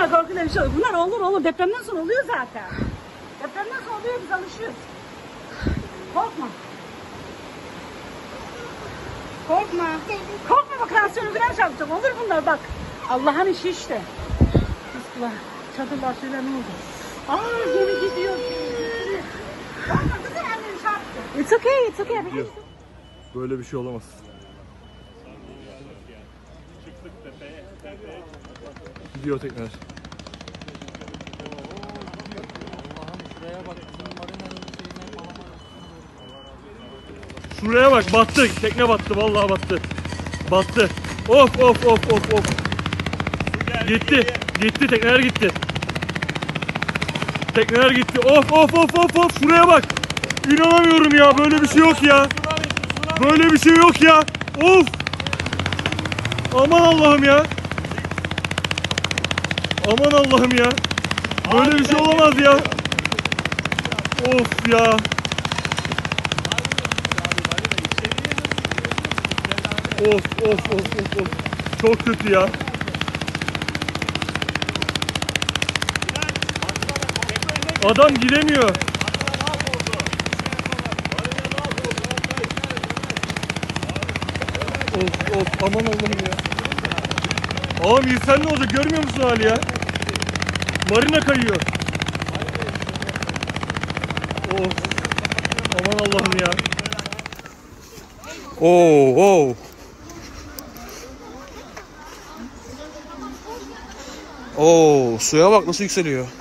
Korkma korkuyla bir şey olur. Bunlar olur. Depremden sonra oluyor zaten. Depremden sonra oluyor, biz alışıyoruz. Korkma. Korkma. Korkma bak, tansiyonu falan çarpacak. Olur bunlar bak. Allah'ın işi işte. Kızlar, çadırlar şeyler ne oldu? Gemi gidiyor. Korkma kızım, anneni çarptı. It's okay. Gidiyor. Böyle bir şey olamaz. Gidiyor tekneler. Şuraya bak, battı. Tekne battı, vallahi battı. Battı. Of. Gitti, tekneler gitti. Tekneler gitti. Of. Şuraya bak. İnanamıyorum ya, böyle bir şey yok ya. Böyle bir şey yok ya. Of. Aman Allah'ım ya. Aman Allah'ım ya. Böyle bir şey olamaz ya. Of ya. Of. Çok kötü ya. Adam giremiyor. Of aman Allah'ım ya. Ağam insan ne olacak, görmüyor musun hali ya? Marina kayıyor. Of. Aman Allah'ım ya. Suya bak nasıl yükseliyor.